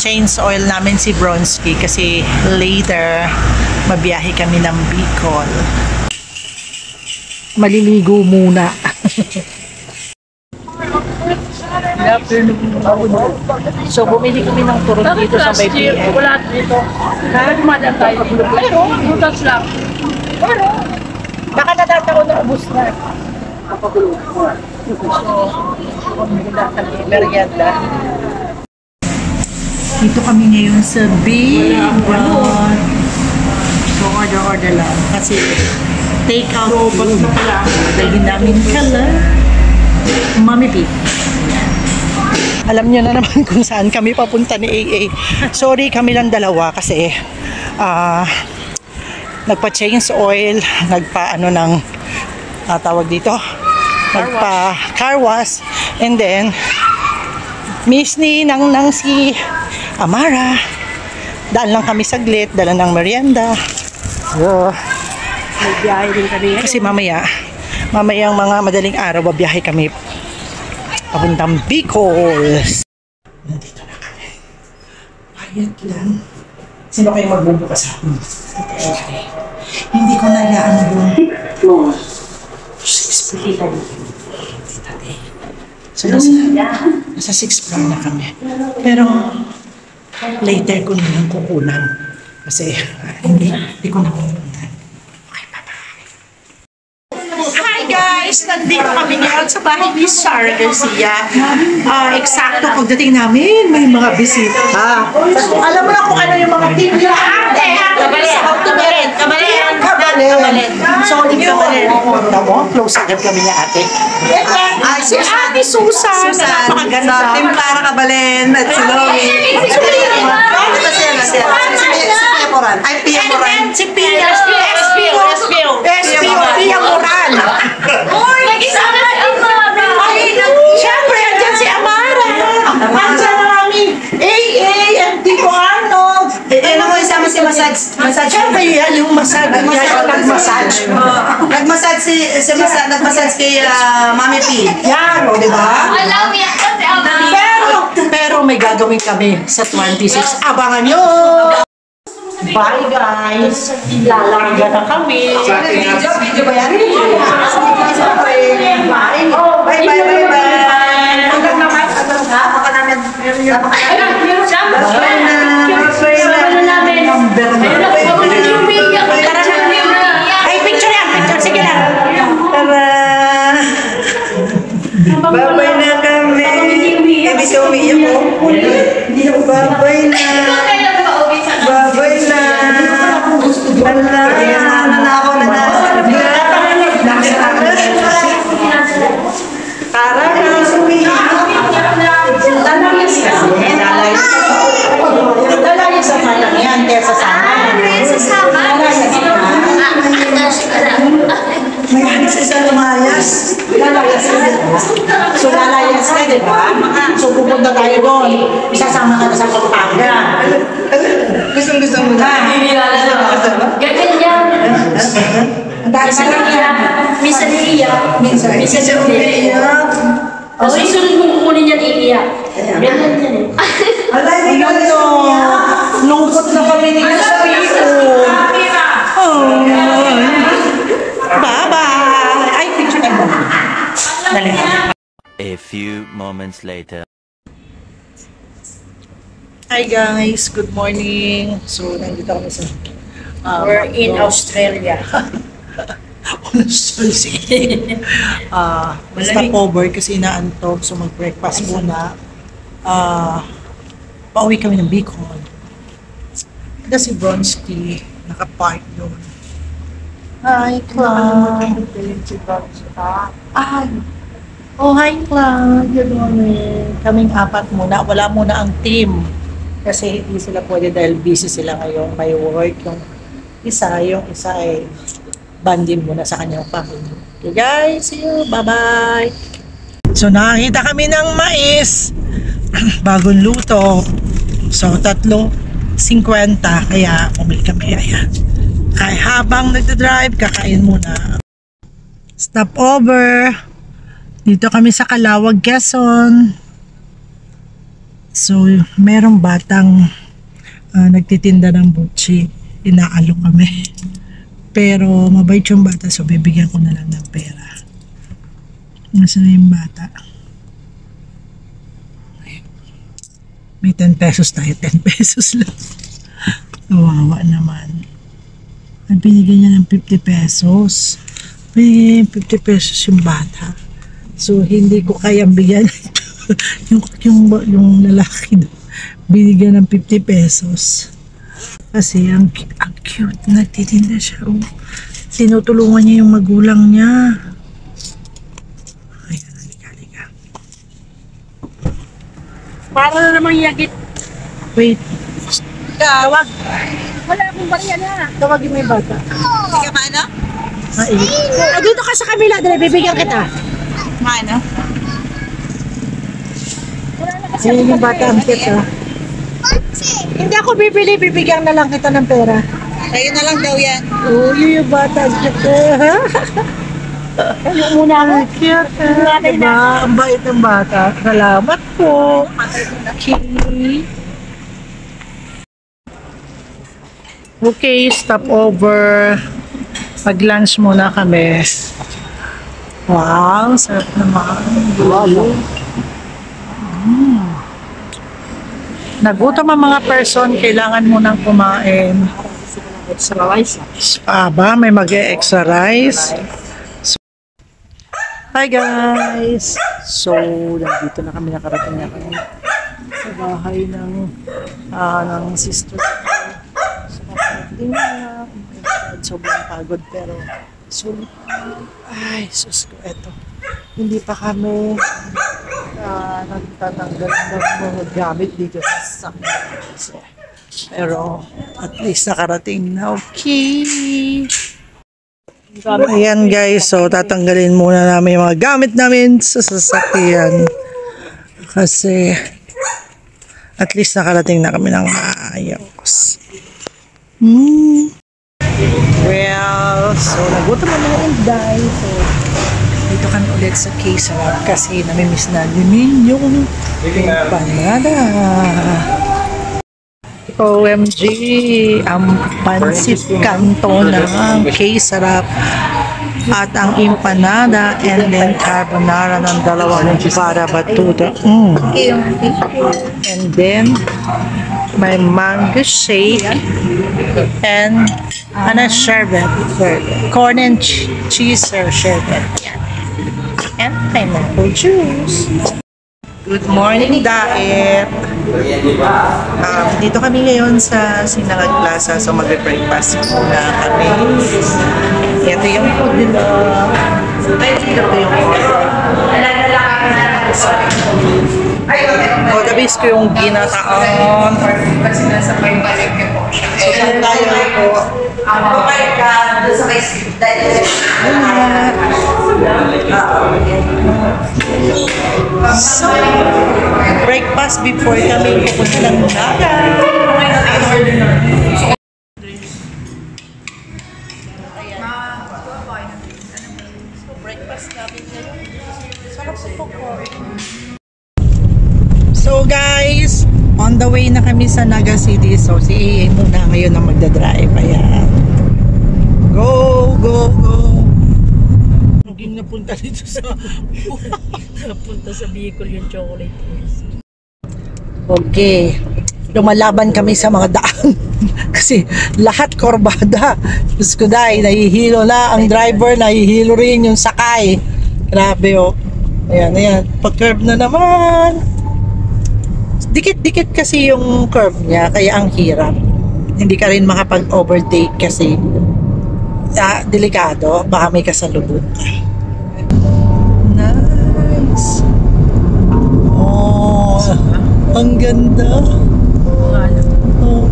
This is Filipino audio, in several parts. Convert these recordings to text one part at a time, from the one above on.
Ipa-change oil namin si Bronski kasi later mabiyahe kami ng Bicol. Maliligo muna. So, bumili kami ng turot dito sa may PM. Wala dito. Nagmadaan tayo. Pero, butas lang. Pero, Baka natataon na ubus na. Merienda. Dito kami ngayon sa Bicol. So, order lang. Kasi, take out food. Dahil namin kala. Mami P. Alam niyo na naman kung saan kami papunta ni AA. Sorry, kami lang dalawa kasi nagpa-change oil, nagpa-ano ng tawag dito, nagpa-car wash, and then miss ni nang si Amara. Daan lang kami saglit, dala ng merienda. So, magbiyahe din kami. kasi mamayang mga madaling araw, babiyahe kami papuntang Bicol. Nandito na kami. Quiet lang. Sino kayo magbubukas sa akin? Okay. Hindi ko nayaan doon. No. 6 floor. So, nasa 6 floor na kami. Pero, later ko naman kukunan. Kasi, hindi ko na kukunan. Guys, nandito kami ngayon sa bahay ni Sarah Garcia. Eksakto pagdating namin, may mga bisita. Alam mo na kung ano yung mga team nila. Kabalet. So, kabalet. Close agad kami niya, ate. Si Ate Susan. Napakaganda. Team Clara Cabalen at si Lomi. Ay, Pia Moran. Si Pia. SPO. Pia Moran. Siyempre, andyan si Amara. Andyan na namin. AA and Tico Arnold. Ano mo isama si Massage? Siyempre, yan yung massage. Nag-massage. Nag-massage kay Mami P. Yan, o, diba? Pero may gagawin kami sa 26. Abangan nyo! Bye, guys! Lalaga na kami. Video ba yan? Bye! Hanggang naman. Baka namin. Ay, picture yan! Picture! Sige lang! Babay na kami. Ibig siya umiiyak mo. Babay na. Babay na. Nanakaw na na. Para na umiiyak. Lalayas kasi. Lalayas sa malang yan. Kaya sasama. May isa lumayas. So, lalayas ka, di ba? So, pupunta tayo doon. Isasama ka na sa Pampanga. Gusto mo na. Ganyan yan. Minsan iiyak. Minsan iiyak. Minsan umiiyak. O, isunod mo kukunin yan iiyak. Ganyan yan eh. Alay, may galas umiiyak. Lungkot na kami ni Spiro. Bye-bye! Ay, picture tayo. Dali. A few moments later. Hi guys, good morning. So, nandito kami sa We're in Australia. Stopover kasi inaantok. So, mag-breakfast muna. Pauwi kami ng Bicol. Ito si Bronski, nakapark doon. Hi, Cloud. Ay. Oh, hi, Cloud. Good morning. Kaming apat muna. Wala muna ang team. Kasi hindi sila pwede dahil busy sila ngayon. May work. Yung isa ay banding muna sa kanyang family. Okay, guys. See you. Bye-bye. So, nakakita kami ng mais. Bagong luto. So, 3.50. Kaya, bumili kami. Ayan. Kaya habang nagdadrive, kakain muna. Stopover. Dito kami sa Calawag, Quezon. So, merong batang nagtitinda ng butchi. Inaalok kami. Pero mabait yung bata, so bibigyan ko na lang ng pera. Nasaan na yung bata? May 10 pesos tayo, 10 pesos lang. Kawawa naman. At binigyan niya ng 50 pesos. May 50 pesos yung bata. So, hindi ko kayang bigyan yung lalaki doon. Binigyan ng 50 pesos. Kasi ang cute. Nagtitinda siya. Oh. Tinutulungan niya yung magulang niya. Ayan, halika. Para na namang yagit. Wait. Tawag. Wala akong bariya na. Tawagin mo yung bata. Hindi ka maano? Dito ka sa kabila. Dali, bibigyan kita. Maano? Wala na kasi Ayan yung bata ang cute, ah. Hindi ako bibili. Bibigyan na lang kita ng pera. Sa'yo na lang daw yan. Oh, yun yung bata ang cute, ah. yung muna ang Cute, ah. Diba? Ang bait ng bata. Salamat po. Okay, stop over. Pag-lunch muna kami. Wow, sarap naman. Wow. Nagutom ang mga person, kailangan munang kumain. May mag-e-extra rice. Hi guys! So, nandito na kami, nakarating na kami sa bahay ng sister ko. So, nakarating na. Oh my God, sobrang pagod pero sulit. Ay, sus ko, eto. Hindi pa kami nagtatanggal ng mga gamit dito sa sakit. Pero at least nakarating na. Okay. Ayan guys, so tatanggalin muna namin yung mga gamit namin sa sasakyan. Kasi at least nakarating na kami ng maayos. Well, so nagutom na mga Inday. So dito kami ulit sa K-Sarap kasi namimiss na din yung empanada. OMG, ang pansit kanto ng K-Sarap at ang empanada and then carbonara ng dalawang para batuta. And then may mango shake and sherbet. Corn and cheese sherbet. And pineapple juice. Good morning, Daet! Dito kami ngayon sa Sinangag Plaza, so magbe-breakfast muna kami. Ito yung food nila. Ito yung the base ko yung ginataon. So, saan tayo po? So, breakfast before kami pupunta ng Naga. So, breakfast namin ngayon. Sarap sa popcorn. So guys, on the way na kami sa Naga City. So si AA muna ngayon na magdadrive. Ayan. Go, go, go. Naging napunta dito sa Napunta sa Bicol yung chocolate. Okay. Lumalaban kami sa mga daan. Kasi lahat korbada. Diyos ko dahil, nahihilo na ang driver, nahihilo rin yung sakay. Grabe oh. Ayan, ayan. Pag-curve na naman. Dikit-dikit kasi yung curve niya, kaya ang hirap. Hindi ka rin makapag-overtake kasi delikado, baka may kasalubong ka. Nice! Oh, ang ganda! Oh.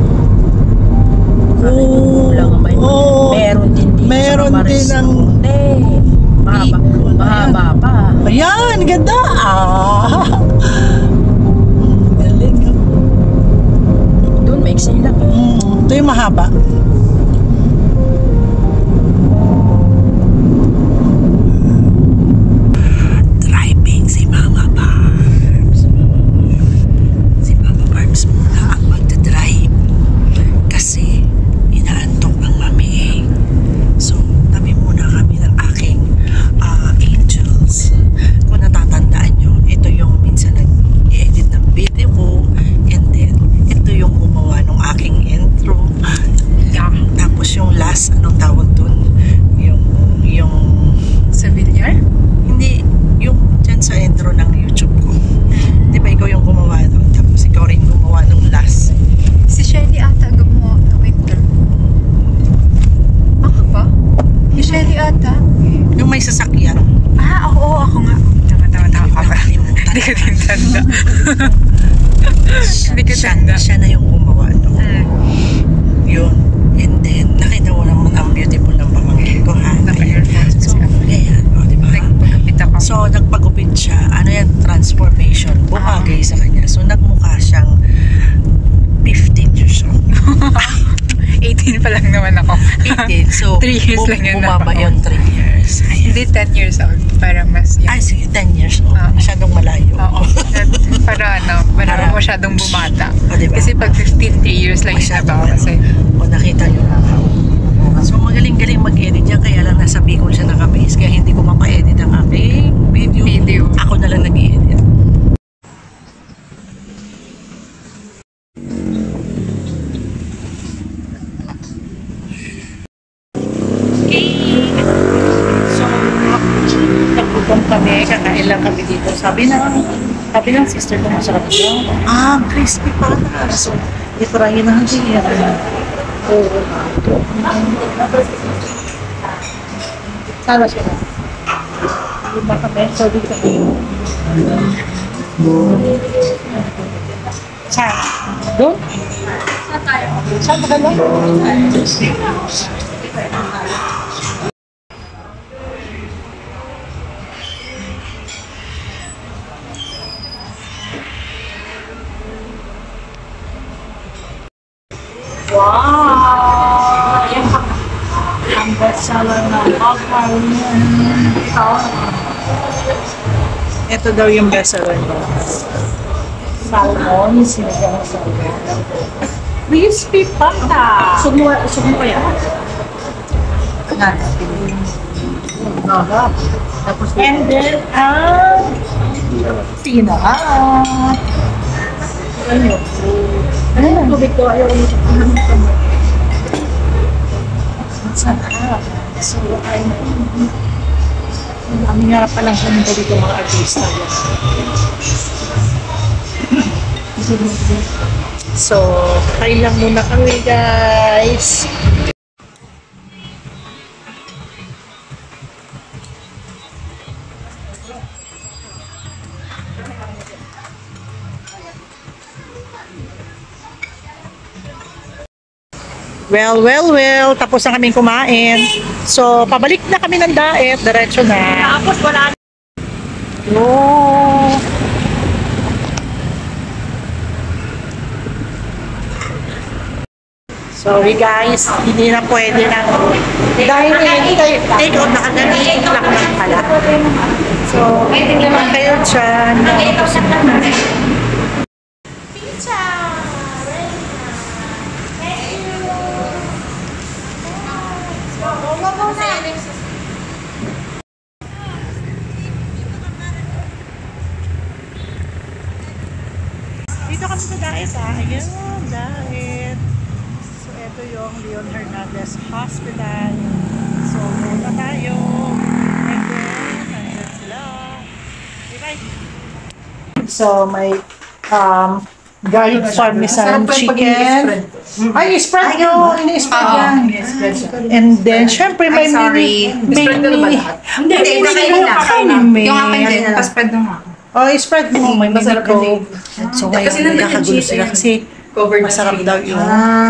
Oh. Meron din dito Meron sa din ang mahaba pa. Ayan, ganda! Galing. Doon maiksi lang. Ito yung mahaba. Driving si Mama Barbs. Hindi ka din tanda. Hindi ka tanda. Siya na yung gumawa, no? Yun. And then, nakita mo naman ang beautiful ng pamangkin ko, ha? Naka-earphones So, siya. ayan, o, diba? Nagpagkapit ako. So, nagpagupit siya. Ano yan? Transformation. Bumagay sa kanya. So, nagmukha siyang 15 years old. 18 pa lang naman ako. 18. So, 3 years lang yun. bumaba yun 3 years. Ayan. Hindi 10 years old. Parang mas young. Ay, sige, 10 years old. Masyadong malayo. Oo. Para Para- masyadong bumata. O, diba? Kasi pag 15, 3 years lang yung nabawa kasi. O, nakita nyo na. So, magaling-galing mag-edit yan. Kaya lang nasa Bicol siya naka-base. Kaya hindi ko mapa-edit ang aking video. Ako na lang nag-i-edit. So, nagpupong kami, kakain lang kami dito. Sabi ng sister ko, masarap daw. Crispy pala. So, itry natin yan. Sana siya na. Lima kami. So, dito kami. Saan? Doon? Saan ba lang? Wow! Ang bestseller na ito daw yung bestseller ko. Salmon, sinigang salmon. Crispy pata! Sumo kaya? Tapos and then, pinat. Ano yung tubig ko? Ayaw ko sarap. So, kami nga palang pumunta dito mga artista. So, kain lang muna kami, guys. Well. Tapos na kaming kumain. So, pabalik na kami ng diet. Diretso na. Tapos wala na. Oh. Sorry guys, hindi na pwede na. Dahil take out na agad, i-iklak lang pala. So, hindi naman kayo dyan. Pizza! Dito kami sa diet, ha? Ayan, diet. So, ito yung Leon Hernandez Hospital. So, muna tayo. And then, ayan sila. Bye-bye. So, may garlic parmesan chicken. Ay, spread nyo. Ini-spread yan. And then, syempre, may mini. Hindi, Yung akin din, pa-spread mo nga. Oh, i-spread mo. May mini ko. So, ngayon, nakakagulo sila kasi masarap daw yung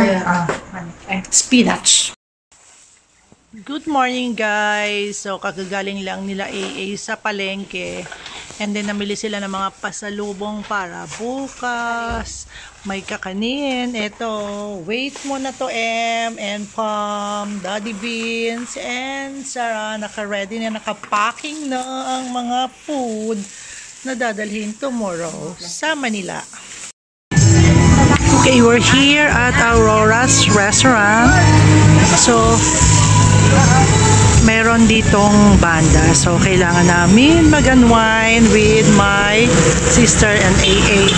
spinach. Good morning, guys. So, kagagaling lang nila AA sa palengke. And then, namili sila ng mga pasalubong para bukas. May kakanin. Ito, wait mo na to, and Pam, Daddy Beans, and Sarah. Naka-ready na, naka-packing na ang mga food na dadalhin tomorrow sa Manila. Okay, we're here at Aurora's restaurant. So, meron ditong banda. So, kailangan namin mag-unwind with my sister and AA.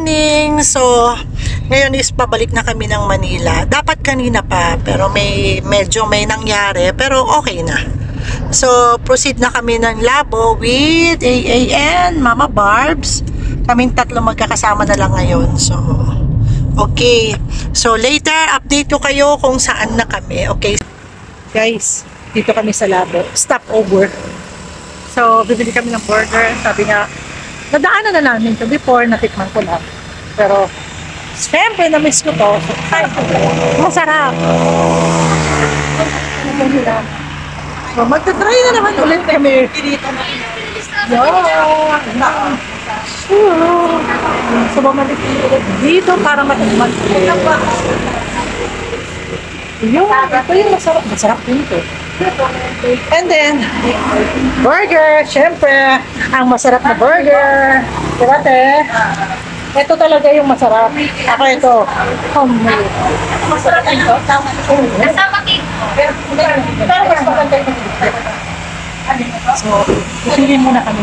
morning! So, ngayon is pabalik na kami ng Manila. Dapat kanina pa, pero medyo may nangyari, pero okay na. So, proceed na kami ng labo with AAN, Mama Barbs. Kaming tatlo magkakasama na lang ngayon. So, okay. So, later, update ko kayo kung saan na kami. Okay. Guys, dito kami sa labo. Stop over. So, bibili kami ng burger. Sabi nga, nadaanan na namin ito before, natikman ko lang. Pero, siyempre, na-miss ko to. So, ay, masarap. So, magta-try na naman ulit kami. So, bumalik ulit dito para matikman ulit. Ito yung masarap. Masarap din ito. And then, burger, syempre, ang masarap na burger. Diba, te? Ito talaga yung masarap. Ako ito. Homemade. Masarap ito? Kasama cake. Pero mas maganda yung so, pipiliin muna kami.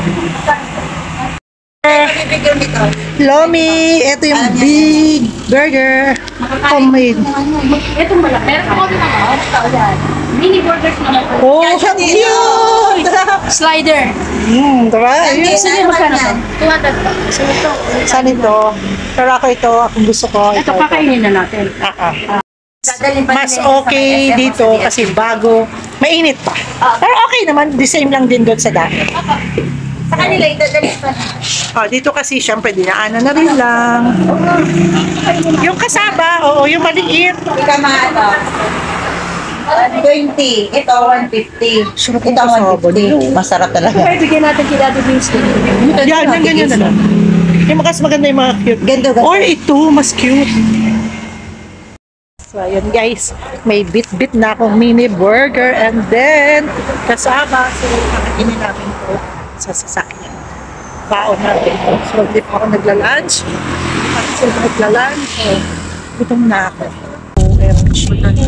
Lomi, ito yung big burger. Homemade. Itong malaki. Meron ako din naman. Mini burgers naman. Oh, cute! Slider. Diba? Yun. Gusto niyo magkano to? 200 pa. So ito. Saan ito? Pero ako ito, kung gusto ko. Ito kakainin na natin. Mas okay dito kasi bago. Mainit pa. Pero okay naman, the same lang din doon sa dati. Sa kanila, idadali pa. Dito kasi syempre dinaanan na rin lang. Yung kasaba, oo, yung maliit. Hindi ka maano. 20. Ito, 150. Sarap Ito, ng kasaba niyo. 150. Masarap talaga. Kaya bigyan natin kay Daddy Winston. Yan, ganyan na lang. Yung mas maganda yung mga cute. Ganda, ganda. Or ito, mas cute. So, ayun guys, may bit-bit na akong mini burger and then kasama. So, kakainin namin ito sa sasakyan. Baon natin. So, hindi pa ako nagla-lunch. So, nagla-lunch. So, gutom na ako. OMG.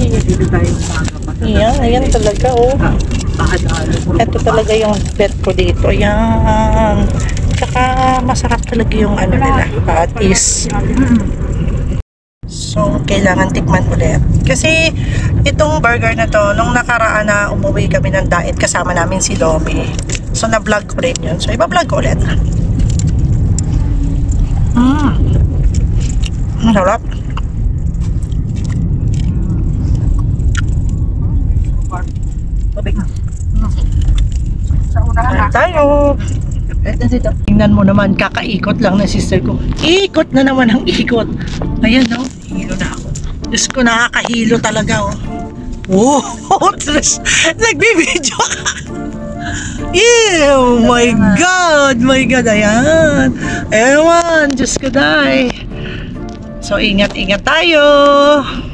Ayan talaga, oh. Ito talaga yung bet ko dito. Ayan. Tsaka masarap talaga yung ano nila, patis. So, kailangan tikman ulit. Kasi, itong burger na to, nung nakaraan na umuwi kami ng diet, kasama namin si Lomi. So, na-vlog ko rin yun. So, iba-vlog ko ulit. Sarap. Tayo. Tingnan mo naman, kakaikot lang na sister ko. Ikot na naman ang ikot. Ayan, no? Hilo na ako. Diyos ko, nakakahilo talaga, oh. Oh, nagbibideo ka. Ew, my God, ayan. Ewan, Diyos ko, day. So, ingat-ingat tayo.